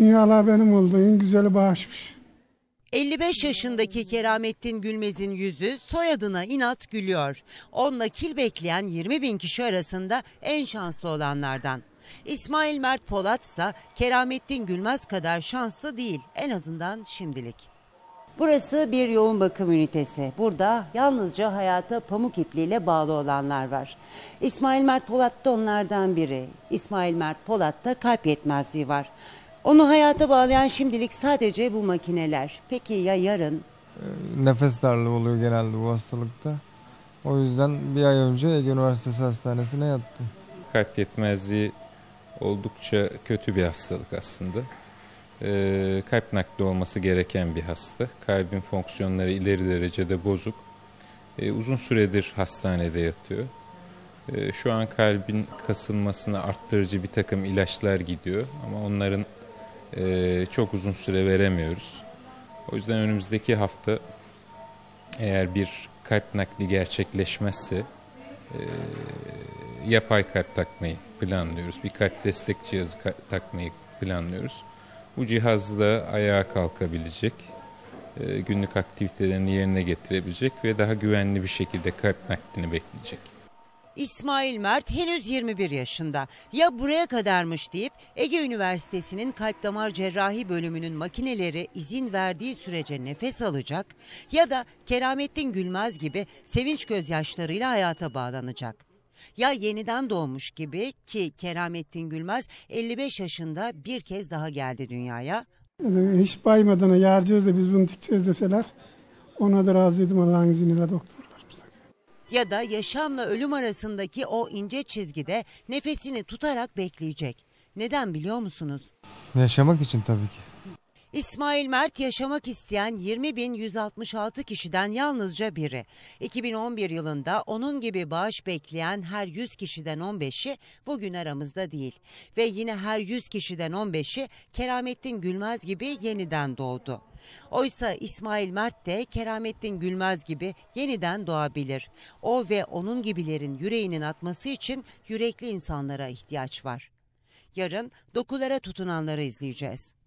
Dünyalar benim oldu. En güzeli bağışmış. 55 yaşındaki Keramettin Gülmez'in yüzü soyadına inat gülüyor. O nakil bekleyen 20.000 kişi arasında en şanslı olanlardan. İsmail Mert Polat ise Keramettin Gülmez kadar şanslı değil, en azından şimdilik. Burası bir yoğun bakım ünitesi. Burada yalnızca hayata pamuk ipliğiyle bağlı olanlar var. İsmail Mert Polat da onlardan biri. İsmail Mert Polat'ta kalp yetmezliği var. Onu hayata bağlayan şimdilik sadece bu makineler. Peki ya yarın? Nefes darlığı oluyor genelde bu hastalıkta. O yüzden bir ay önce Ege Üniversitesi Hastanesi'ne yattım. Kalp yetmezliği oldukça kötü bir hastalık aslında. Kalp nakli olması gereken bir hasta. Kalbin fonksiyonları ileri derecede bozuk. Uzun süredir hastanede yatıyor. Şu an kalbin kasılmasını arttırıcı bir takım ilaçlar gidiyor. Ama onların çok uzun süre veremiyoruz. O yüzden önümüzdeki hafta eğer bir kalp nakli gerçekleşmezse yapay kalp takmayı planlıyoruz. Bir kalp destek cihazı takmayı planlıyoruz. Bu cihazla ayağa kalkabilecek, günlük aktivitelerini yerine getirebilecek ve daha güvenli bir şekilde kalp naklini bekleyecek. İsmail Mert henüz 21 yaşında. Ya buraya kadarmış deyip Ege Üniversitesi'nin kalp damar cerrahi bölümünün makineleri izin verdiği sürece nefes alacak ya da Keramettin Gülmez gibi sevinç gözyaşlarıyla hayata bağlanacak. Ya yeniden doğmuş gibi, ki Keramettin Gülmez 55 yaşında bir kez daha geldi dünyaya. Yani hiç baymadan yaracağız da biz bunu dikeceğiz deseler ona da razıydım Allah'ın izniyle doktorlarımız. Ya da yaşamla ölüm arasındaki o ince çizgide nefesini tutarak bekleyecek. Neden biliyor musunuz? Yaşamak için tabii ki. İsmail Mert yaşamak isteyen 20.166 kişiden yalnızca biri. 2011 yılında onun gibi bağış bekleyen her 100 kişiden 15'i bugün aramızda değil. Ve yine her 100 kişiden 15'i Keramettin Gülmez gibi yeniden doğdu. Oysa İsmail Mert de Keramettin Gülmez gibi yeniden doğabilir. O ve onun gibilerin yüreğinin atması için yürekli insanlara ihtiyaç var. Yarın dokulara tutunanları izleyeceğiz.